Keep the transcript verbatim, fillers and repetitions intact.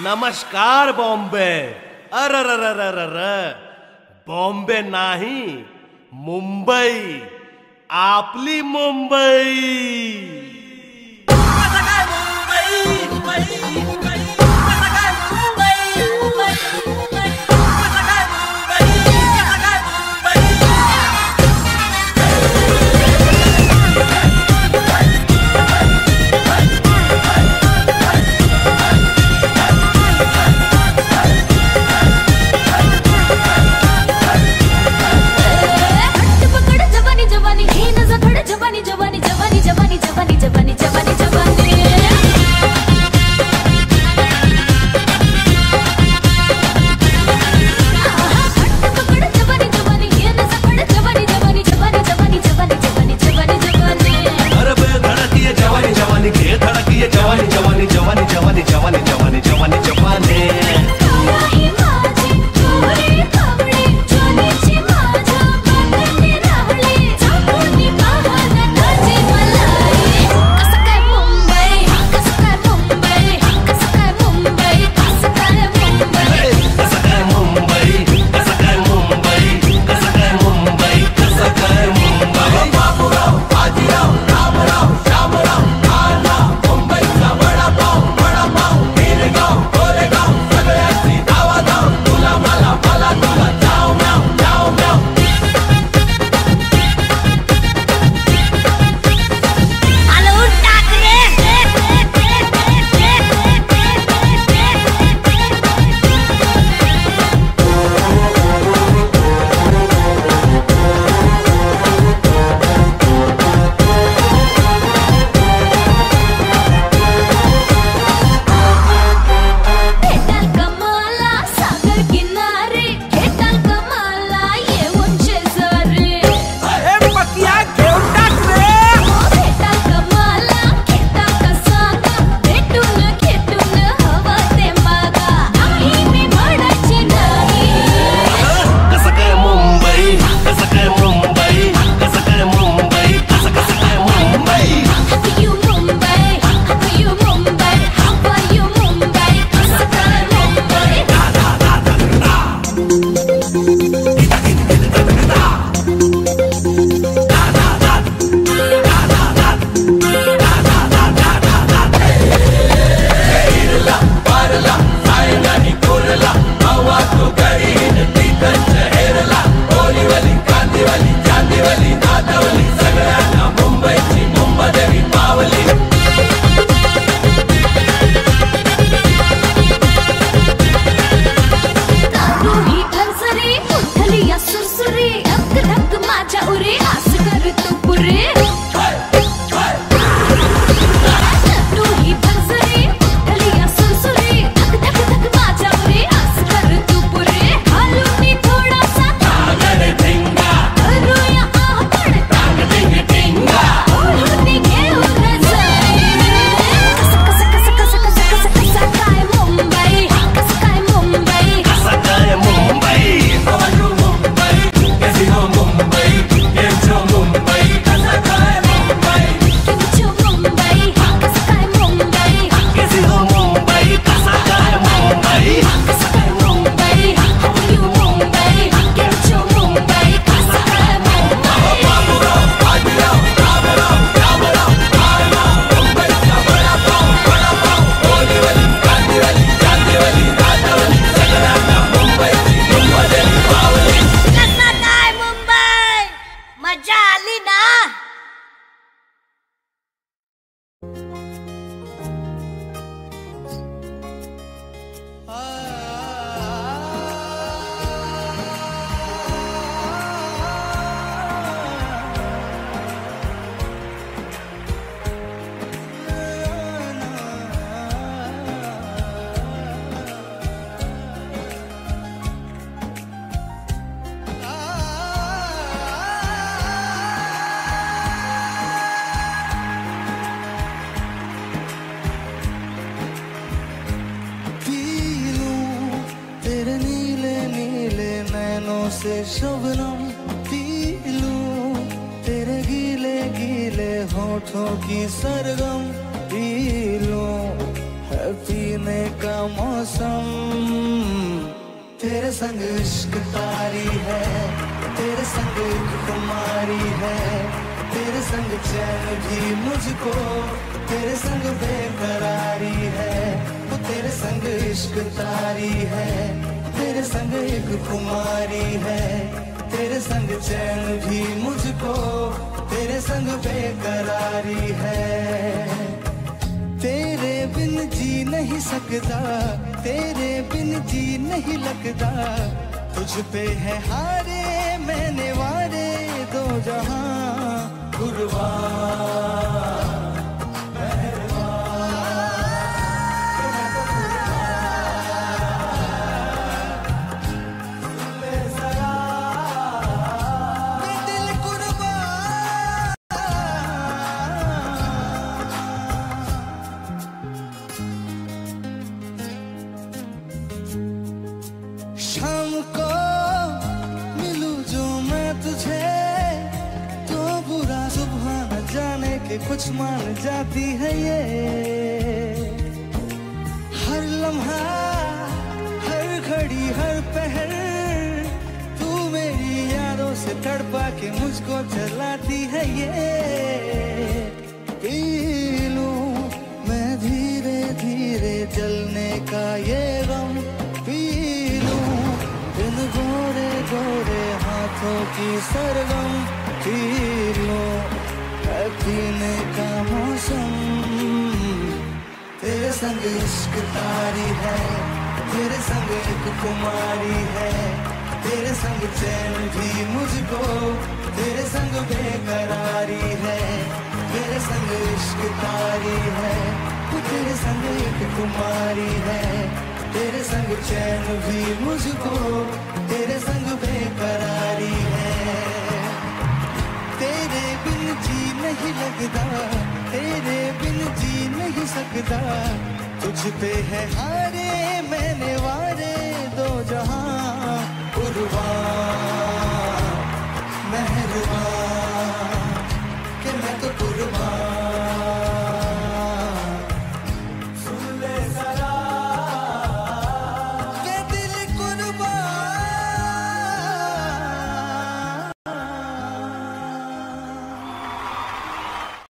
नमस्कार बॉम्बे। अरररररर, बॉम्बे नाही मुंबई, आपली मुंबई। से शबनम पी लूं तेरे गीले गीले होठों की सरगम पी लूं है पीने का मौसम। तेरे संग इश्क तारी है, तेरे संग एक खुमारी है, तेरे संग चैन भी मुझको, तेरे संग बेकरारी है। वो तेरे संग इश्क तारी है, तेरे संग एक खुमारी है, तेरे संग चैन भी मुझको, तेरे संग बेकरारी है। तेरे बिन जी नहीं सकता, तेरे बिन जी नहीं लगता, तुझ पे है हारे मैंने वारे दो जहां कुर्बान। शाम को मिलूं जो मैं तुझे, तो बुरा सुबह न जाने के कुछ मान जाती है ये। हर लम्हा हर घड़ी हर पहर तू मेरी यादों से तड़पा के मुझको जलाती है ये। पी लूं मैं धीरे धीरे जलने का ये गम, पी इन गोरे गोरे हाथों की सरगम, पी लो है पीने का मौसम। तेरे संग इश्क तारी है, तेरे संग एक कुमारी है, तेरे संग चैन भी मुझको, तेरे संग बेकरारी है। तेरे संग इश्क तारी है, तेरे संग एक कुमारी है, तेरे संग चैन भी मुझको, तेरे संग बेकरारी है। तेरे बिन जी नहीं लगता, तेरे बिन जी नहीं सकता, तुझ पे है हारे मैंने